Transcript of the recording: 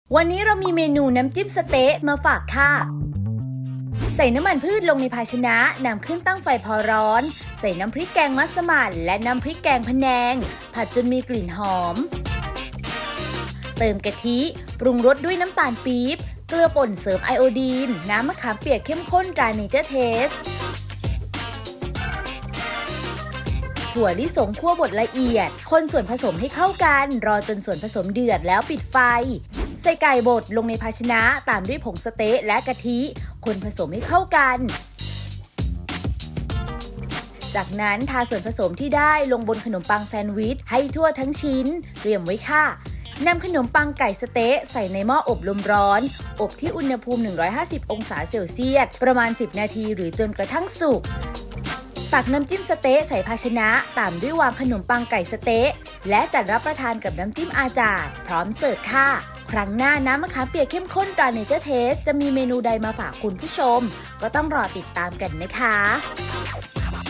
วันนี้เรามีเมนูน้ำจิ้มสเต๊ะมาฝากค่ะใส่น้ำมันพืชลงในภาชนะนำขึ้นตั้งไฟพอร้อนใส่น้ำพริกแกงมัสมั่นและน้ำพริกแกงพะแนงผัดจนมีกลิ่นหอมเติมกะทิปรุงรสด้วยน้ำตาลปี๊บเกลือป่นเสริมไอโอดีนน้ำมะขามเปียกเข้มข้นตราเนเจอร์เทสถั่วลิสงคั่วบดละเอียดคนส่วนผสมให้เข้ากันรอจนส่วนผสมเดือดแล้วปิดไฟใส่ไก่บดลงในภาชนะตามด้วยผงสเต๊ะและกะทิคนผสมให้เข้ากันจากนั้นทาส่วนผสมที่ได้ลงบนขนมปังแซนด์วิชให้ทั่วทั้งชิ้นเตรียมไว้ค่ะนำขนมปังไก่สเต๊ะใส่ในหม้ออบลมร้อนอบที่อุณหภูมิ150องศาเซลเซียสประมาณ10นาทีหรือจนกระทั่งสุกตักน้ำจิ้มสเต๊ะใส่ภาชนะตามด้วยวางขนมปังไก่สเต๊ะและจัดรับประทานกับน้ำจิ้มอาจาดพร้อมเสิร์ฟค่ะครั้งหน้าน้ำมะขามเปียกเข้มข้นตราเนเจอร์เทสจะมีเมนูใดมาฝากคุณผู้ชมก็ต้องรอติดตามกันนะคะ